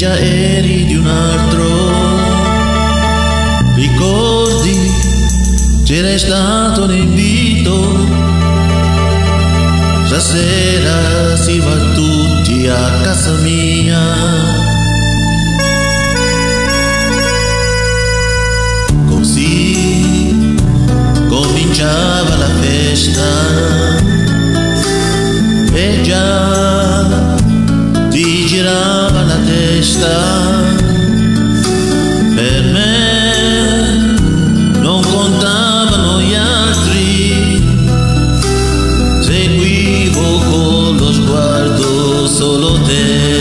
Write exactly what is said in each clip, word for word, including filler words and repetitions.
già eri di un altro. Ricordi, c'era stato un invito, stasera si va tutti a casa mia. Così cominciava la festa e già ti girava la testa. Per me non contavano gli altri, seguivo con lo sguardo solo te.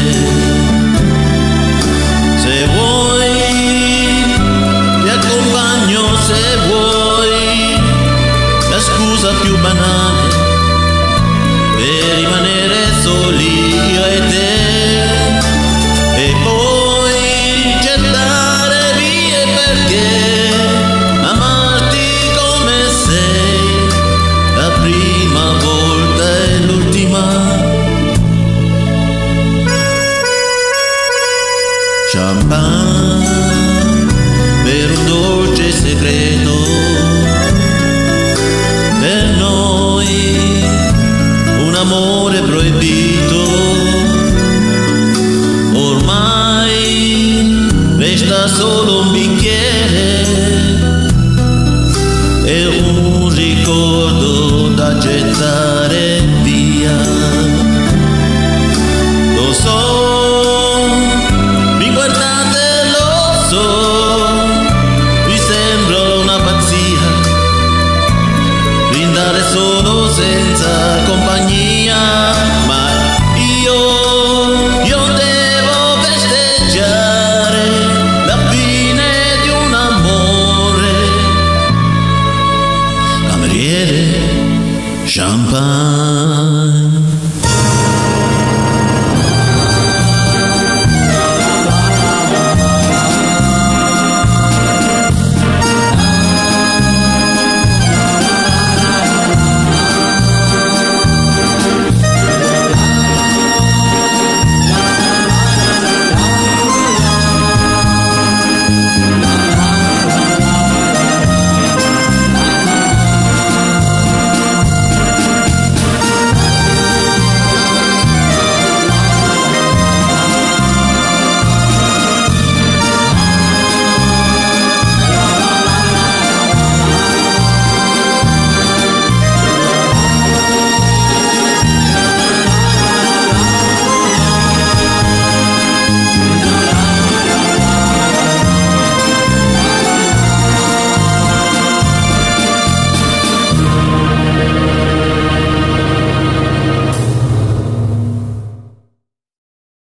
Se vuoi ti accompagno, se vuoi, la scusa più banale per rimanere soli io e te. E poi cercare vie perché amarti come sei, la prima volta e l'ultima. Champagne per un dolce segreto, per noi un amore proibito. Ormai resta solo un bicchiere e un ricordo da gettare via. Lo so, mi guardate, lo so, mi sembra una pazzia brindare solo se